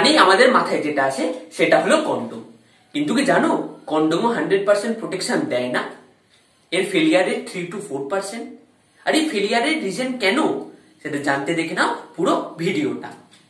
মানেই আমাদের মাথায় যেটা আসে সেটা হলো কন্ডোম। কিন্তু কি জানো, কন্ডোমও 100% প্রোটেকশন দেয় না। এর ফেলিয়ার রেট 3 to 4%। আর এই ফেলিয়ারের রিজন কেন সেটা জানতে দেখে নাও পুরো ভিডিওটা।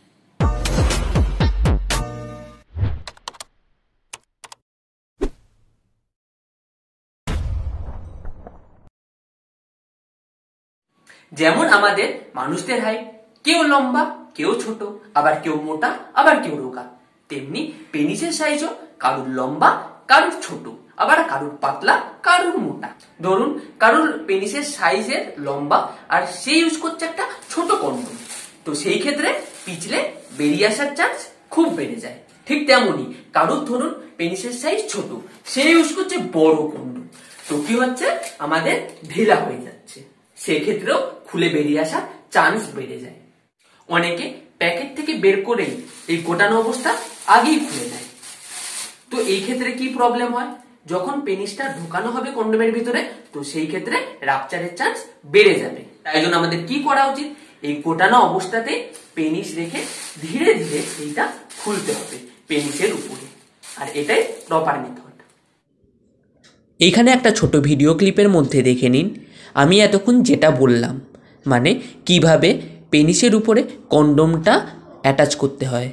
যেমন আমাদের মানুষদের হাইট, কেউ লম্বা কেউ ছোট, আবার কেউ মোটা আবার কেউ রোগা, তেমনি পেনিসের সাইজও কারুর লম্বা কারুর ছোট, আবার কারুর পাতলা কারুর মোটা। ধরুন কারুর পেনিসের সাইজের লম্বা আর সে ইউজ করছে একটা ছোট কন্ডোম, তো সেই ক্ষেত্রে পিছলে বেরিয়ে আসার চান্স খুব বেড়ে যায়। ঠিক তেমনই কারুর ধরুন পেনিসের সাইজ ছোট, সে ইউজ করছে বড় কন্ডোম, তো কি হচ্ছে আমাদের ঢিলা হয়ে যাচ্ছে, সেক্ষেত্রেও খুলে বেরিয়ে আসার চান্স বেড়ে যায়। অনেকে প্যাকেট থেকে বের করেই এই গোটানো অবস্থা আগেই খুলে দেয়। তো এই ক্ষেত্রে কি প্রবলেম হয়, যখন পেনিসটা ঢোকানো হবে কন্ডোমের ভিতরে, তো সেই ক্ষেত্রে রাপচারের চান্স বেড়ে যাবে। তাই জন্য আমাদের কি করা উচিত, এই গোটানো অবস্থাতে পেনিস রেখে ধীরে ধীরে এইটা খুলতে হবে পেনিসের উপরে, আর এটাই প্রপার মেথড। এইখানে একটা ছোট ভিডিও ক্লিপের মধ্যে দেখে নিন আমি এতক্ষণ যেটা বললাম, মানে কিভাবে পেনিসের উপরে কন্ডোমটা অ্যাটাচ করতে হয়।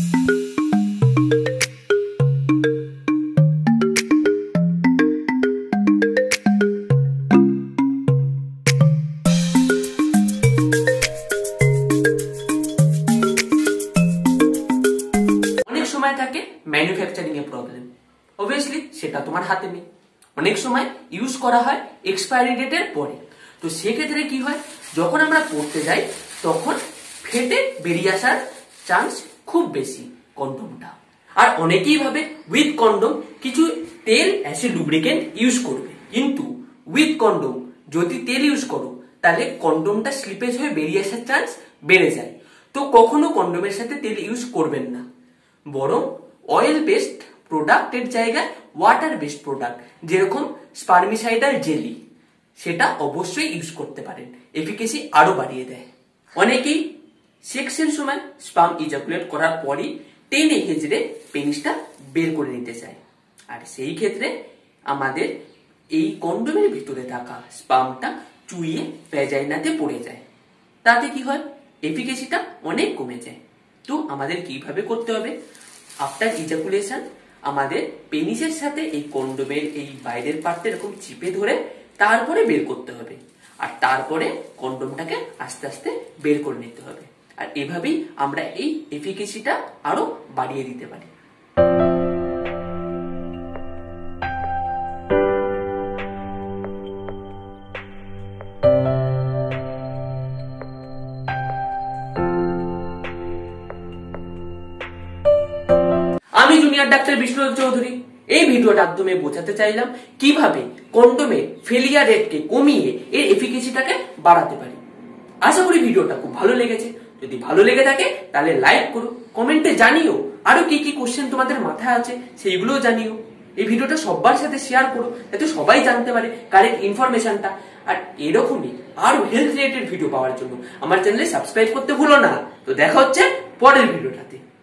অনেক সময় থাকে ম্যানুফ্যাকচারিং এর প্রবলেম, অবভিয়াসলি সেটা তোমার হাতে নেই। অনেক সময় ইউজ করা হয় এক্সপায়ারি ডেটের পরে, তো সেক্ষেত্রে কি হয়, যখন আমরা পড়তে যাই তখন ফেটে বেরিয়ে আসার চান্স খুব বেশি কন্ডোমটা। আর অনেকেই ভাবে উইথ কন্ডোম কিছু তেল অ্যাসিড লুব্রিকেন্ট ইউজ করবে, কিন্তু উইথ কন্ডোম যদি তেল ইউজ করো তাহলে কন্ডোমটা স্লিপেজ হয়ে বেরিয়ে আসার চান্স বেড়ে যায়। তো কখনো কন্ডোমের সাথে তেল ইউজ করবেন না, বরং অয়েল বেসড প্রোডাক্টের জায়গায় ওয়াটার বেসড প্রোডাক্ট যেরকম স্পার্মিসাইডাল জেলি, সেটা অবশ্যই ইউজ করতে পারেন, এফিকেসি আরো বাড়িয়ে দেয়। অনেকেই সেক্সের সময় স্পার্ম ইজাকুলেট করার পরই টেনে হেজড়ে পেনিসটা বের করে নিতে চায়, আর সেই ক্ষেত্রে আমাদের এই কন্ডোমের ভিতরে থাকা স্পার্মটা চুইয়ে ভ্যাজাইনাতে পড়ে যায়, তাতে কি হয় এফিকেসিটা অনেক কমে যায়। তো আমাদের কিভাবে করতে হবে, আফটার ইজাকুলেশন আমাদের পেনিসের সাথে এই কন্ডোমের এই বাইরের পার্টটা এরকম চিপে ধরে তারপরে বের করতে হবে, আর তারপরে কন্ডোমটাকে আস্তে আস্তে বের করে নিতে হবে। আর এভাবেই আমরা এই এফিকেসিটা আরো বাড়িয়ে দিতে পারি। আমি জুনিয়র ডাক্তার বিষ্ণু চৌধুরী এই ভিডিওর মাধ্যমে বোঝাতে চাইলাম কিভাবে কন্ডোমের ফেলিয়ার রেটকে কমিয়ে এর এফিকেসিটাকে বাড়াতে পারি। আশা করি ভিডিওটা খুব ভালো লেগেছে। যদি ভালো লেগে থাকে তাহলে লাইক করো, কমেন্টে জানিও আরো কি কি কোশ্চেন তোমাদের মাথায় আছে সেইগুলোও জানিও। এই ভিডিওটা সবার সাথে শেয়ার করো যাতে সবাই জানতে পারে কারেক্ট ইনফরমেশনটা। আর এরকমই আরো হেলথ রিলেটেড ভিডিও পাওয়ার জন্য আমার চ্যানেলে সাবস্ক্রাইব করতে ভুলো না। তো দেখা হচ্ছে পরের ভিডিওটাতে।